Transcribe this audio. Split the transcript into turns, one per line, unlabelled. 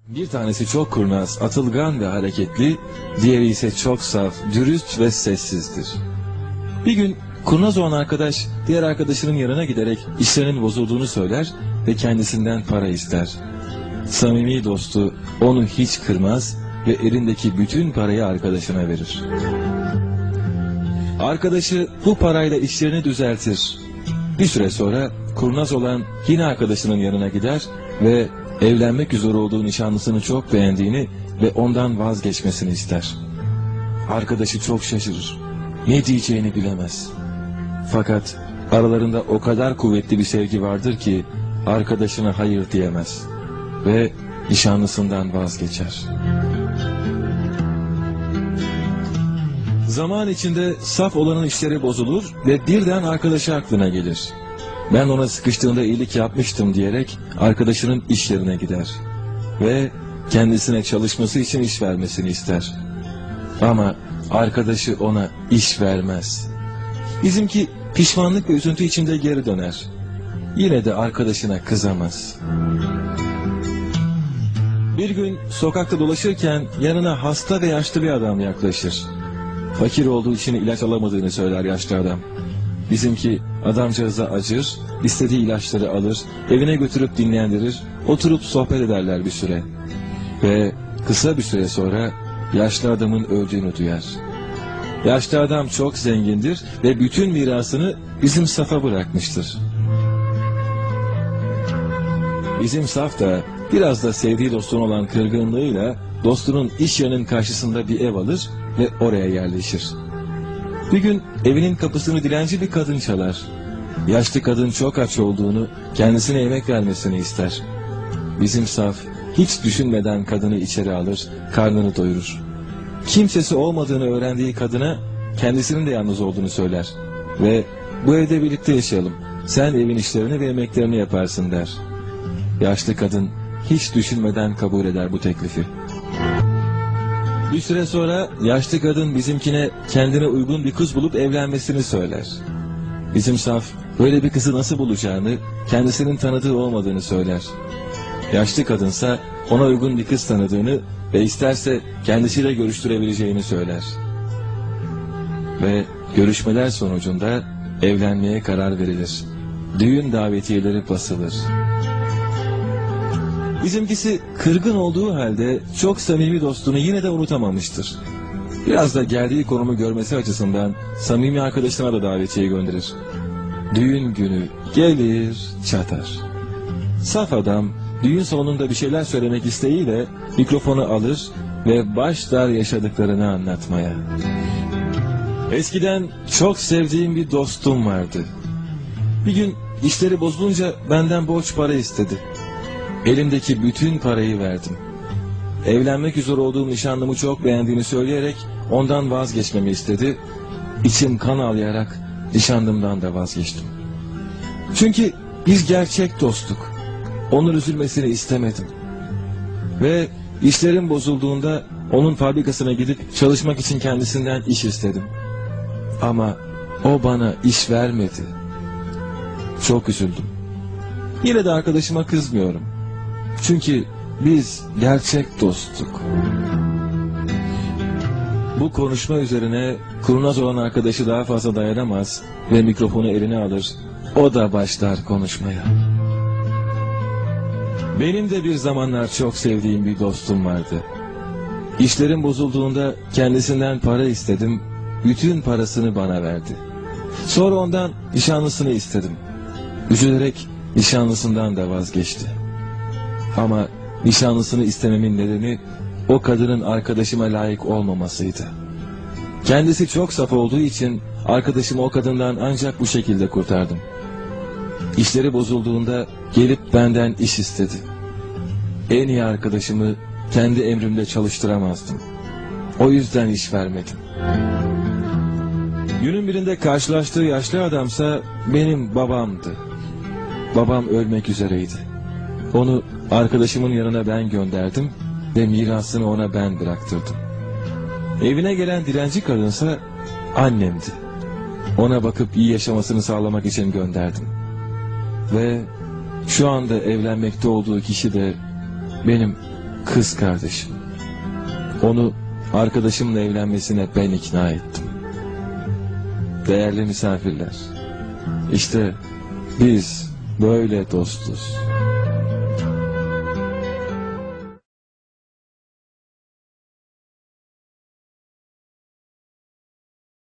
Bir tanesi çok kurnaz, atılgan ve hareketli, diğeri ise çok saf, dürüst ve sessizdir. Bir gün kurnaz olan arkadaş diğer arkadaşının yanına giderek işlerinin bozulduğunu söyler ve kendisinden para ister. Samimi dostu onu hiç kırmaz ve elindeki bütün parayı arkadaşına verir. Arkadaşı bu parayla işlerini düzeltir. Bir süre sonra kurnaz olan yine arkadaşının yanına gider ve evlenmek üzere olduğu nişanlısını çok beğendiğini ve ondan vazgeçmesini ister. Arkadaşı çok şaşırır. Ne diyeceğini bilemez. Fakat aralarında o kadar kuvvetli bir sevgi vardır ki arkadaşına hayır diyemez ve nişanlısından vazgeçer. Zaman içinde saf olanın işleri bozulur ve birden arkadaşı aklına gelir. Ben ona sıkıştığında iyilik yapmıştım diyerek arkadaşının iş yerine gider ve kendisine çalışması için iş vermesini ister. Ama arkadaşı ona iş vermez. Bizimki pişmanlık ve üzüntü içinde geri döner. Yine de arkadaşına kızamaz. Bir gün sokakta dolaşırken yanına hasta ve yaşlı bir adam yaklaşır. Fakir olduğu için ilaç alamadığını söyler yaşlı adam. Bizimki adamcağıza acır, istediği ilaçları alır, evine götürüp dinlendirir, oturup sohbet ederler bir süre. Ve kısa bir süre sonra yaşlı adamın öldüğünü duyar. Yaşlı adam çok zengindir ve bütün mirasını bizim Saf'a bırakmıştır. Bizim Saf da biraz da sevdiği dostun olan kırgınlığıyla dostunun iş yerinin karşısında bir ev alır ve oraya yerleşir. Bir gün evinin kapısını dilenci bir kadın çalar. Yaşlı kadın çok aç olduğunu, kendisine yemek vermesini ister. Bizim Saf hiç düşünmeden kadını içeri alır, karnını doyurur. Kimsesi olmadığını öğrendiği kadına kendisinin de yalnız olduğunu söyler. Ve bu evde birlikte yaşayalım, sen evin işlerini ve yemeklerini yaparsın der. Yaşlı kadın hiç düşünmeden kabul eder bu teklifi. Bir süre sonra yaşlı kadın bizimkine kendine uygun bir kız bulup evlenmesini söyler. Bizim Saf böyle bir kızı nasıl bulacağını, kendisinin tanıdığı olmadığını söyler. Yaşlı kadınsa ona uygun bir kız tanıdığını ve isterse kendisiyle görüştürebileceğini söyler. Ve görüşmeler sonucunda evlenmeye karar verilir. Düğün davetiyeleri basılır. Bizimkisi kırgın olduğu halde çok samimi dostunu yine de unutamamıştır. Biraz da geldiği konumu görmesi açısından samimi arkadaşına da davetiye gönderir. Düğün günü gelir çatar. Saf adam düğün salonunda bir şeyler söylemek isteğiyle mikrofonu alır ve başlar yaşadıklarını anlatmaya. Eskiden çok sevdiğim bir dostum vardı. Bir gün işleri bozulunca benden borç para istedi. Elimdeki bütün parayı verdim. Evlenmek üzere olduğum nişanlımı çok beğendiğini söyleyerek ondan vazgeçmemi istedi. İçim kan ağlayarak nişanlımdan da vazgeçtim. Çünkü biz gerçek dostluk. Onun üzülmesini istemedim. Ve işlerim bozulduğunda onun fabrikasına gidip çalışmak için kendisinden iş istedim. Ama o bana iş vermedi. Çok üzüldüm. Yine de arkadaşıma kızmıyorum. Çünkü biz gerçek dostluk. Bu konuşma üzerine kurnaz olan arkadaşı daha fazla dayanamaz ve mikrofonu eline alır. O da başlar konuşmaya. Benim de bir zamanlar çok sevdiğim bir dostum vardı. İşlerim bozulduğunda kendisinden para istedim. Bütün parasını bana verdi. Sonra ondan nişanlısını istedim. Üzülerek nişanlısından da vazgeçti. Ama nişanlısını istememin nedeni o kadının arkadaşıma layık olmamasıydı. Kendisi çok saf olduğu için arkadaşımı o kadından ancak bu şekilde kurtardım. İşleri bozulduğunda gelip benden iş istedi. En iyi arkadaşımı kendi emrimde çalıştıramazdım. O yüzden iş vermedim. Günün birinde karşılaştığı yaşlı adamsa benim babamdı. Babam ölmek üzereydi. Onu arkadaşımın yanına ben gönderdim ve mirasını ona ben bıraktırdım. Evine gelen dilenci kadınsa annemdi. Ona bakıp iyi yaşamasını sağlamak için gönderdim. Ve şu anda evlenmekte olduğu kişi de benim kız kardeşim. Onu arkadaşımla evlenmesine ben ikna ettim. Değerli misafirler, işte biz böyle dostuz.